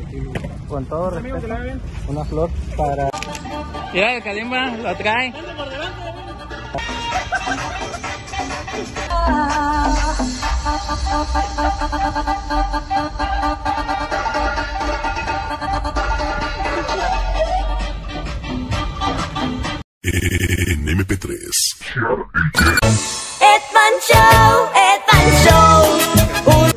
Con todo respeto, una flor para... Mira, el Kalimba lo trae. En MP3. Edman Show, Edman Show.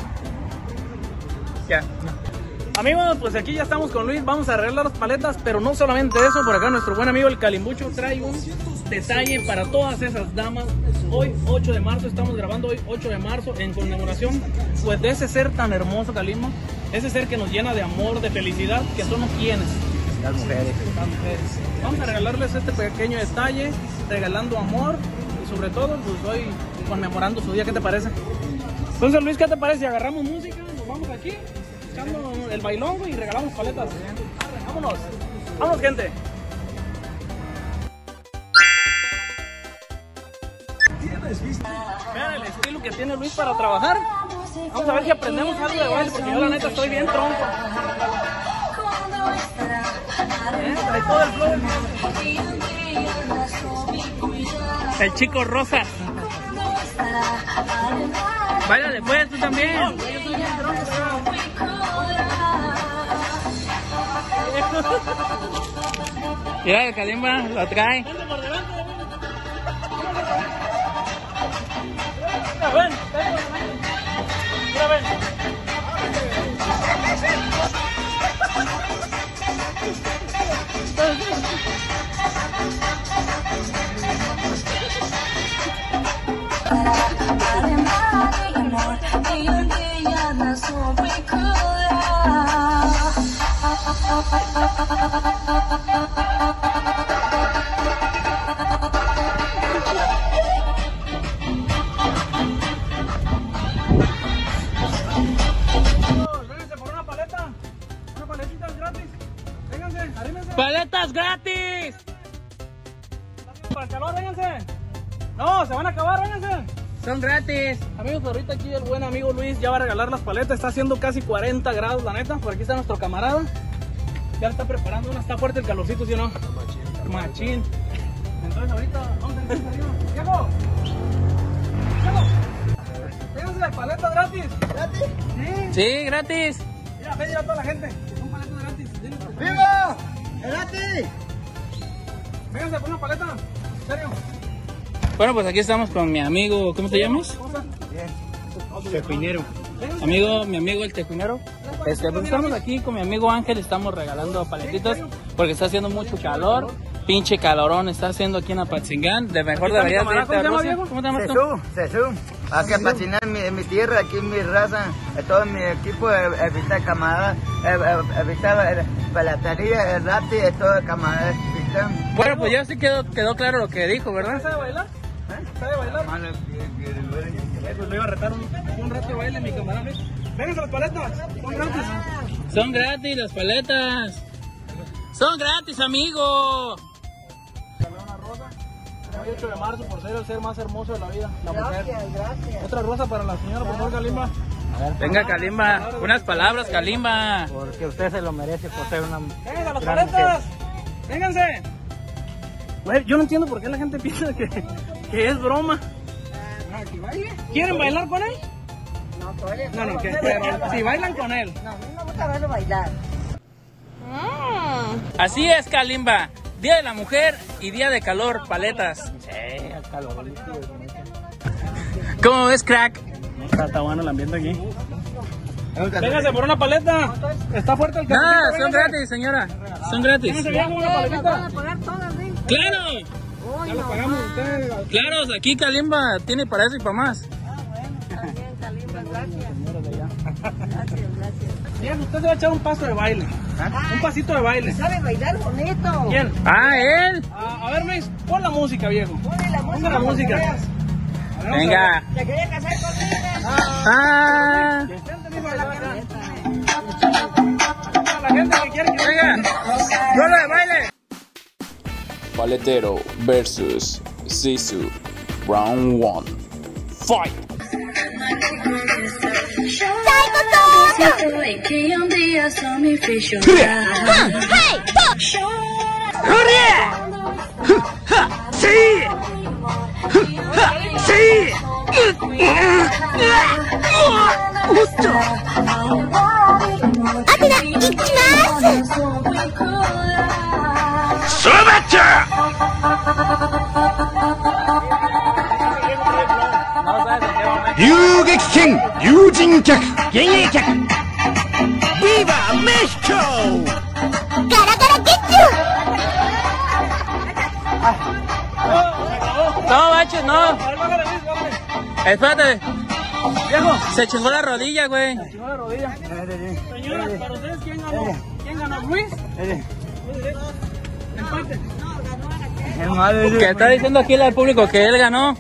Ya. Amigos, pues aquí ya estamos con Luis, vamos a arreglar las paletas, pero no solamente eso, por acá nuestro buen amigo el Calimbucho trae un detalle para todas esas damas. Hoy 8 de marzo, estamos grabando hoy 8 de marzo en conmemoración pues de ese ser tan hermoso, Kalimba, ese ser que nos llena de amor, de felicidad, que somos quienes. Las mujeres. Las mujeres. Vamos a regalarles este pequeño detalle, regalando amor y sobre todo pues hoy conmemorando su día. ¿Qué te parece? Entonces Luis, ¿qué te parece? Agarramos música, nos vamos aquí, echando el bailongo y regalamos paletas. Vámonos, vámonos gente. Vean el estilo que tiene Luis para trabajar. Vamos a ver si aprendemos algo de baile, porque yo la neta estoy bien tronco. Trae todo el flow. El chico rosa. Báilale pues, tú también. No, yo soy bien tronco. Mira, el Kalimba lo trae. Ven, ven. ¡Paletas gratis! Para el calor, vénganse. No, se van a acabar, vénganse. Son gratis. Amigos, ahorita aquí el buen amigo Luis ya va a regalar las paletas. Está haciendo casi 40 grados, la neta. Por aquí está nuestro camarada. Ya está preparando una. Está fuerte el calorcito, ¿sí o no? Machín. Entonces ahorita, vamos a empezar arriba. ¡Diego! Vénganse las paletas gratis. ¿Gratis? Sí, gratis. Mira, ven a toda la gente. Son paletas gratis. ¡Viva! ¡Gratis! Vénganse por una paleta. ¿En serio? Bueno, pues aquí estamos con mi amigo, ¿cómo te llamas? Bien. Tejuinero. Mi amigo el Tejuinero. Pues estamos aquí con mi amigo Ángel, estamos regalando paletitas porque está haciendo mucho calor. Pinche calorón está haciendo aquí en Apatzingán. De mejor deberías de irte a Rusia. ¿Cómo te llamas tú? Jesús. Aquí Apatzingán, en mi tierra, aquí en mi raza, todo mi equipo, evitar camaradas, evitar paletería, el rati, todo camaradas. Bueno, pues ya sí quedó claro lo que dijo, ¿verdad? ¿Sabe bailar? ¿Sabe bailar? Pues le iba a retar un rato de baile, mi camarada. Vengan las paletas, son gratis. Son gratis las paletas. Son gratis, amigo. Una rosa. Hoy 8 de marzo por ser el ser más hermoso de la vida, la mujer. Gracias. Otra rosa para la señora, por favor, Kalimba. Venga, Kalimba, unas palabras, Kalimba. Porque usted se lo merece por ser una... ¡Vengan a las paletas! ¡Vénganse! Bueno, yo no entiendo por qué la gente piensa que es broma. ¿Quieren bailar con él? No, pero si bailan con él. No, a mí me gusta verlo bailar. Así es, Kalimba. Día de la mujer y día de calor, paletas. Sí, el calor. ¿Cómo ves, crack? Está bueno el ambiente aquí. Véngase por una paleta. Está fuerte el calor. No, son gratis, señora. Son gratis. ¿Van a pagar todas, sí? ¡Claro! Ya lo pagamos ustedes. Claro, aquí Kalimba tiene para eso y para más. Está bien, Kalimba, gracias. Gracias. Bien, usted se va a echar un paso de baile. Un pasito de baile. ¿Sabe bailar bonito? ¿Quién? Ah, él. A ver, Luis, pon la música, viejo. Ponle la música. Venga. ¿Se quería casar conmigo? La gente que quiere que venga. ¡Rola de baile! Paletero versus Sisu. Round 1. Fight! Que un día son mi fish. Hey, No, baches, no. Espérate. Viejo. Se chingó la rodilla, güey. Se chingó la rodilla. Señora, para ustedes, ¿quién ganó? ¿Quién ganó? ¿Luis? Empate. ¿Qué está diciendo aquí al público que él ganó?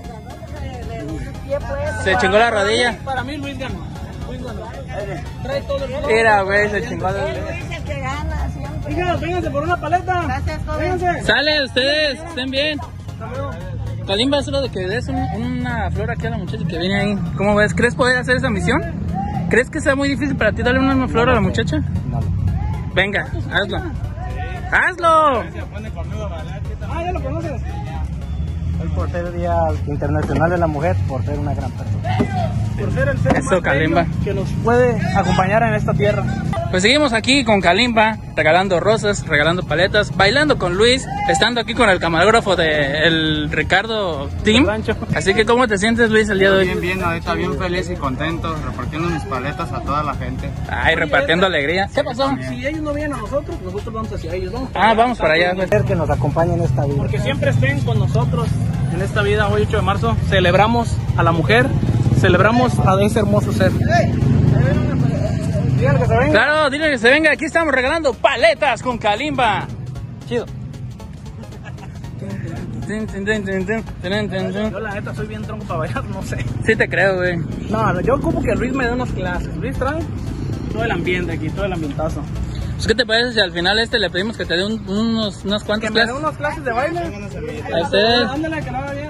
Se chingó la rodilla. Para mí Luis ganó. Luis ganó. Trae todo el... Mira, güey, se chingó la rodilla. Luis es el que gana siempre. Hija, vénganse por una paleta. Gracias, joven. Vénganse. Sale ustedes, estén bien. Kalimba, es solo de que le des una flor aquí a la muchacha que viene ahí. ¿Cómo ves? ¿Crees poder hacer esa misión? ¿Crees que sea muy difícil para ti darle una flor a la muchacha? No. Venga, hazlo. ¡Hazlo! Ah, ya lo conoces. Hoy por ser el Día Internacional de la Mujer, por ser una gran persona. Por ser el ser más Kalimba que nos puede acompañar en esta tierra. Pues seguimos aquí con Kalimba, regalando rosas, regalando paletas, bailando con Luis, estando aquí con el camarógrafo de el Ricardo Team. Así que, ¿cómo te sientes, Luis, el día de hoy? Bien, bien, ahorita bien feliz y contento, repartiendo mis paletas a toda la gente. Ay, repartiendo alegría. ¿Qué pasó? Si ellos no vienen a nosotros vamos hacia ellos. Vamos para allá, güey. Que nos acompañen en esta vida. Porque siempre estén con nosotros en esta vida. Hoy 8 de marzo celebramos a la mujer, celebramos a ese hermoso ser. Díganle que se venga. Claro, dile que se venga. Aquí estamos regalando paletas con Kalimba. Chido. Yo la neta soy bien tronco para bailar, no sé. Sí te creo, güey. No, yo ocupo que Luis me dé unas clases. Luis trae todo el ambiente aquí, todo el ambientazo. Pues, ¿qué te parece si al final le pedimos que te dé unas cuantas clases? Que me dé unas clases de baile. A ustedes. Ándale, que no va bien.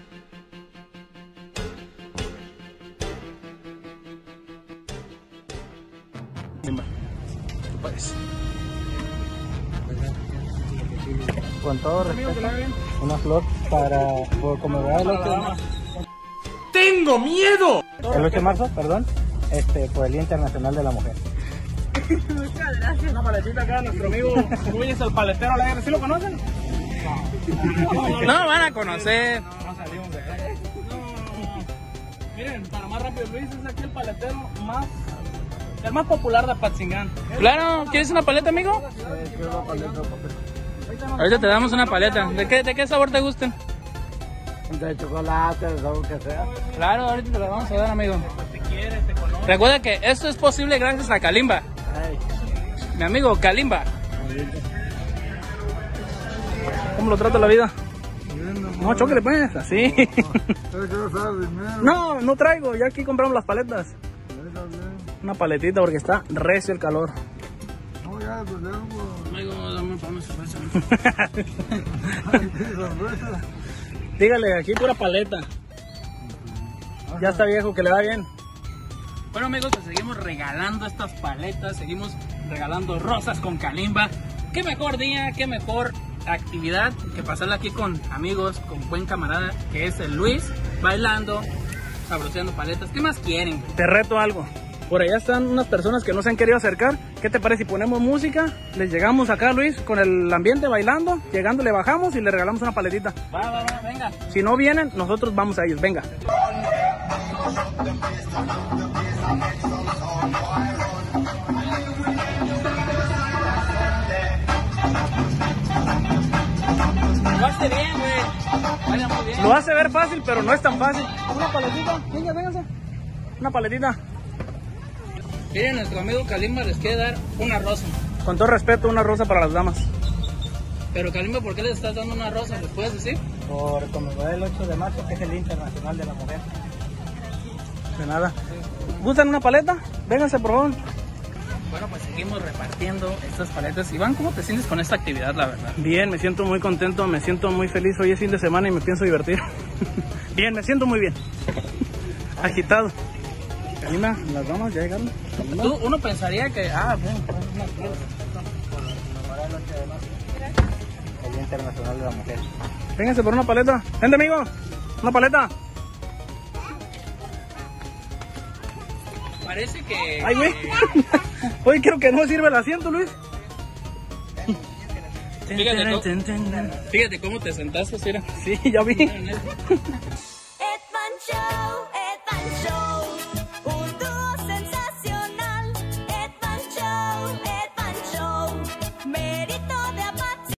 Con todo respeto, una flor por conmemorar el 8 de marzo. ¡Tengo miedo! El 8 de marzo, perdón, por el Día Internacional de la Mujer. Muchas gracias. Una paletita acá, nuestro amigo Luis, el paletero alegre. ¿Sí lo conocen? No van a conocer. No salimos de ahí. No. Miren, para más rápido, Luis es aquí el paletero el más popular de Apatzingán. Claro, ¿quieres una paleta, amigo? Quiero una paleta, ahorita te damos una paleta. ¿De qué sabor te gustan? de chocolate, de lo que sea. Claro, ahorita te la vamos a dar, amigo. Te quiere, te conoce. Recuerda que esto es posible gracias a Kalimba. Ay. Mi amigo Kalimba. ¿Cómo lo trata la vida? No, chóquele pues, así. No, no traigo, ya aquí compramos las paletas. Una paletita porque está recio el calor. No, ya, pues ya, amigo, dame una cerveza. Dígale, aquí pura paleta. Ya está viejo, que le va bien. Bueno, amigos, pues seguimos regalando estas paletas, seguimos regalando rosas con Kalimba. Qué mejor día, qué mejor actividad que pasarla aquí con amigos, con buen camarada que es el Luis, bailando, sabroseando paletas. ¿Qué más quieren? Te reto algo. Por allá están unas personas que no se han querido acercar. ¿Qué te parece si ponemos música? Les llegamos acá, Luis, con el ambiente bailando. Llegando le bajamos y le regalamos una paletita. Va, venga. Si no vienen, nosotros vamos a ellos. Venga. Lo hace bien, güey. Vaya muy bien. Lo hace ver fácil, pero no es tan fácil. Una paletita. Venga, vénganse. Una paletita. Miren, nuestro amigo Kalimba les quiere dar una rosa. Con todo respeto, una rosa para las damas. Pero Kalimba, ¿por qué les estás dando una rosa? ¿Les puedes decir? Por conmemorar el 8 de marzo, que es el Día Internacional de la Mujer. De nada. ¿Gustan una paleta? Vénganse, por favor. Bueno, pues seguimos repartiendo estas paletas. Iván, ¿cómo te sientes con esta actividad, la verdad? Bien, me siento muy contento, me siento muy feliz. Hoy es fin de semana y me pienso divertir. Bien, me siento muy bien. Agitado. Kalimba, las damas ya llegaron. Uno pensaría que, bueno, una fiesta. El Día Internacional de la Mujer. Vénganse por una paleta. Vente, amigo. Una paleta. Parece que... Ay, güey. Oye, creo que no sirve el asiento, Luis. Fíjate cómo te sentaste, Cira. Sí, ya vi. Edman Show, un dúo sensacional. Edman Show, mérito de Apache.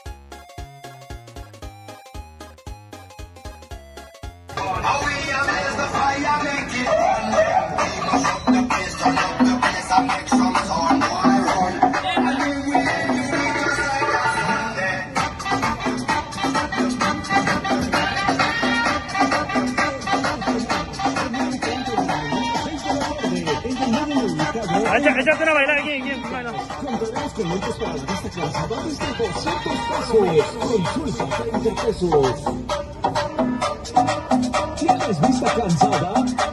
Échate una bailar aquí. Contaremos con montos para la vista cansada desde 200 pesos. Consulta 30 pesos. ¿Tienes vista cansada?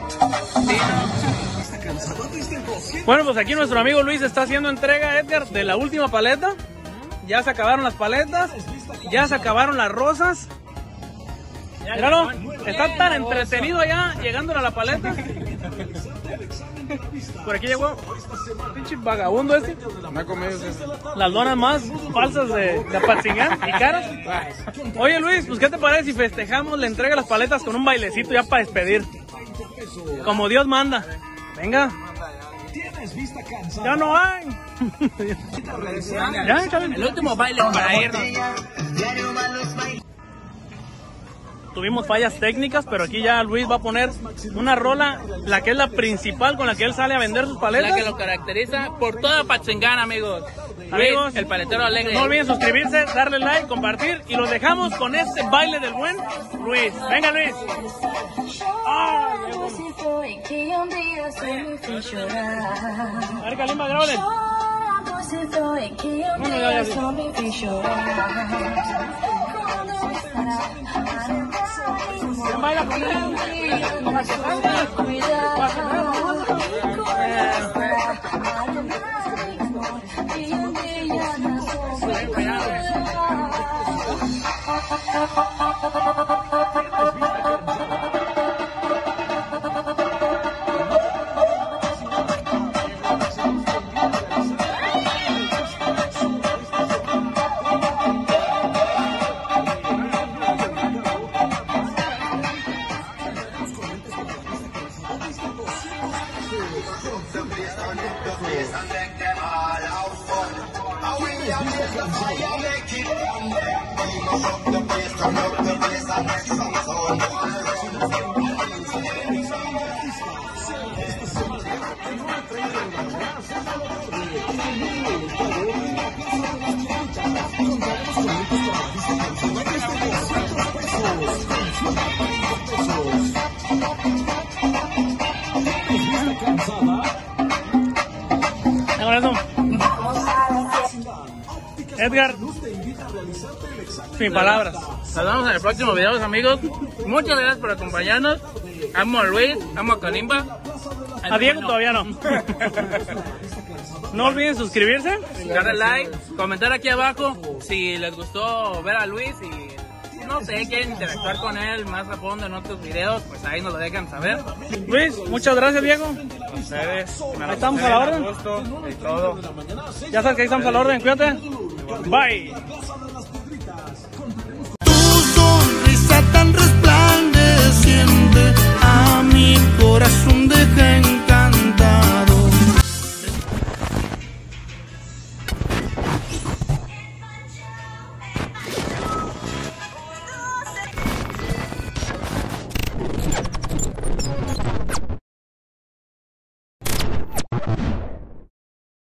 Vista cansada desde 200. Bueno, pues aquí nuestro amigo Luis está haciendo entrega, Edgar, de la última paleta. Ya se acabaron las paletas, ya se acabaron las rosas. Míralo, está tan entretenido allá llegando a la paleta. Por aquí llegó pinche vagabundo este. Las donas más falsas de Apatzingán y caras. Oye, Luis, pues ¿qué te parece si festejamos la entrega de las paletas con un bailecito ya para despedir? Como Dios manda. Venga. Ya no hay. Ya, el último baile para irnos. Tuvimos fallas técnicas, pero aquí ya Luis va a poner una rola, la que es la principal con la que él sale a vender sus paletas. La que lo caracteriza por toda Apatzingán, amigos. Amigos, Luis, el paletero alegre. No olviden suscribirse, darle like, compartir y los dejamos con este baile del buen Luis. Venga, Luis. Así fue que un día se me fez chorar. A ver, Kalimba, grábale. Así fue que un día se me fez chorar. ¿Quién baila con él? Edgar, sin palabras. Nos vemos en el próximo video, amigos. Muchas gracias por acompañarnos. Amo a Luis, amo a Kalimba. A Diego todavía no. No olviden suscribirse, darle like, comentar aquí abajo si les gustó ver a Luis y no sé, quieren interactuar con él más a fondo en otros videos, pues ahí nos lo dejan saber. Luis, muchas gracias, Diego. A ustedes. Ahí estamos a la orden. Y todo. Ya sabes que ahí estamos a la orden, cuídate. Bye.